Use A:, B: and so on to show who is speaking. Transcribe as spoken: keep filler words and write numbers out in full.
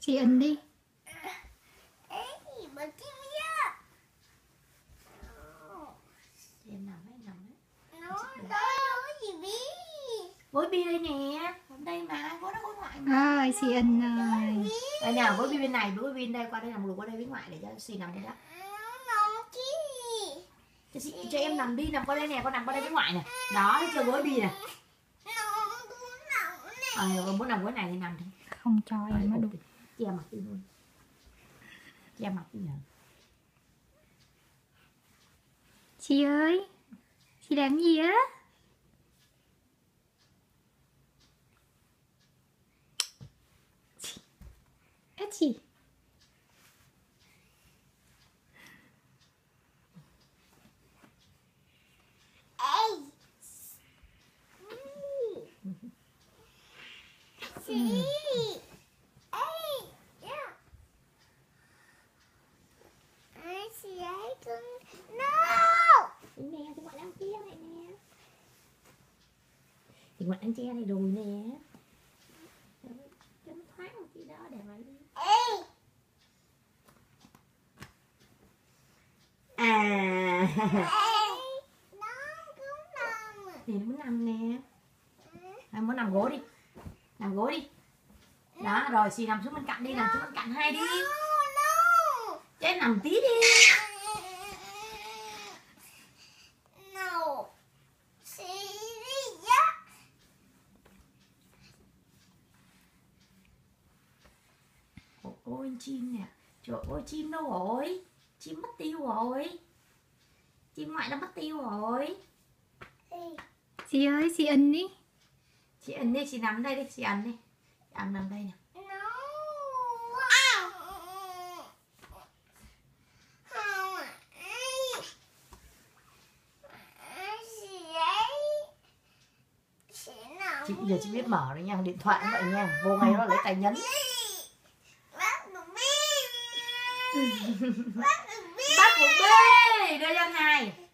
A: Chị ấn đi.
B: Em nằm đấy, nằm đấy. Gối bi đây nè, đây mà, gối đó gối ngoại mà.
A: Rồi, chị ấn rồi.
B: Đây nào, gối bi bên này, gối bi bên đây, qua đây nằm lùi qua đây với ngoại để cho xì nằm đây đó. Cho, chị, cho em nằm đi, nằm qua đây nè, con nằm qua đây với ngoại nè. Đó, thấy chưa, gối bi nè. Ờ, muốn nằm gối này thì nằm đi.
A: Không cho em nó đủ.
B: Che mặt đi luôn. Che mặt đi nè.
A: Chị ơi, chị làm gì á? Á chị.
C: Chị. Ê. Yeah. Ai chị ấy con. No.
B: Nè, thì ngoại đang che này nè. Thì ngoại đang che này rồi nè. Cho nó thoáng một tí đó để mà đi.
C: Ê.
B: À.
C: Ê. Nó cũng nằm.
B: Thì nó muốn nằm nè. Em muốn nằm gối đi. Nằm gối đi. Đó, rồi xì nằm xuống bên cạnh đi, nằm xuống bên cạnh hai đi.
C: No, no.
B: Cho em nằm tí đi.
C: No. Chị đi á.
B: Ôi chim nè. Trời ơi chim đâu rồi? Chim mất tiêu rồi. Chim ngoại nó mất tiêu rồi.
A: Chị ơi, chị ấn đi.
B: Chị ấn đi, chị nằm đây đi, chị ấn đi. Chị ấn nằm đây nè.
C: No. Không ạ. Chị ấy. Chị nào.
B: Chị bây giờ chị biết mở rồi nha, điện thoại cũng vậy nha. Vô ngay đó lấy tay nhấn.
C: Bác được biết. Bác được biết.
B: Bác của B, đưa cho anh hai.